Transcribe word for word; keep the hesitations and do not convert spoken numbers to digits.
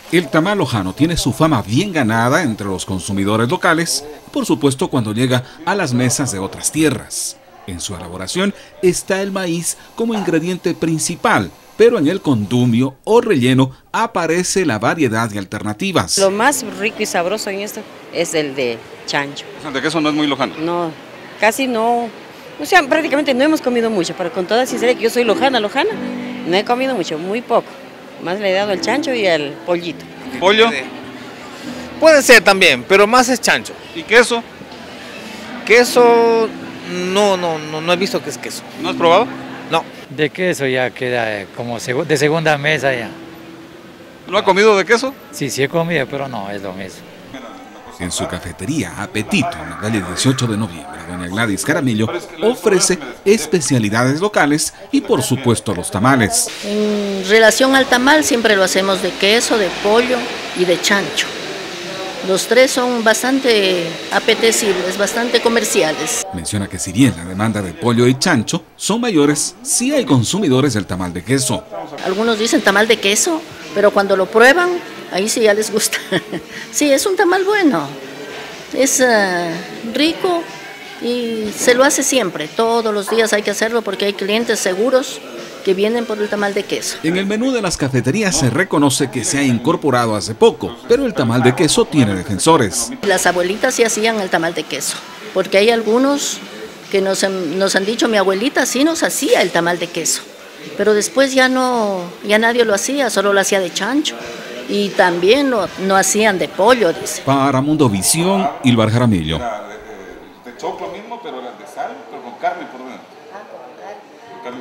El tamal lojano tiene su fama bien ganada entre los consumidores locales y por supuesto cuando llega a las mesas de otras tierras. En su elaboración está el maíz como ingrediente principal, pero en el condumio o relleno aparece la variedad de alternativas. Lo más rico y sabroso en esto es el de chancho. ¿El de queso no es muy lojano? No, casi no. O sea, prácticamente no hemos comido mucho, pero con toda sinceridad que yo soy lojana, lojana, no he comido mucho, muy poco. Más le he dado el chancho y el pollito. ¿Pollo? Puede ser también, pero más es chancho. ¿Y queso? Queso, no, no, no, no he visto que es queso. ¿No has probado? No. De queso ya queda como de segunda mesa ya. ¿No ha comido de queso? Sí, sí he comido, pero no es lo mismo. En su cafetería Apetito, en la calle dieciocho de noviembre, doña Gladys Caramillo ofrece especialidades locales y por supuesto los tamales. En relación al tamal siempre lo hacemos de queso, de pollo y de chancho. Los tres son bastante apetecibles, bastante comerciales. Menciona que si bien la demanda de pollo y chancho son mayores, sí hay consumidores del tamal de queso. Algunos dicen tamal de queso, pero cuando lo prueban, ahí sí ya les gusta. Sí, es un tamal bueno, es uh, rico y se lo hace siempre. Todos los días hay que hacerlo porque hay clientes seguros que vienen por el tamal de queso. En el menú de las cafeterías se reconoce que se ha incorporado hace poco, pero el tamal de queso tiene defensores. Las abuelitas sí hacían el tamal de queso, porque hay algunos que nos, nos han dicho, mi abuelita sí nos hacía el tamal de queso, pero después ya no, ya nadie lo hacía, solo lo hacía de chancho. Y también no, no hacían de pollo, dice. Para Mundovisión, Ilvar Jaramillo. De choclo mismo, pero de sal, pero con carne por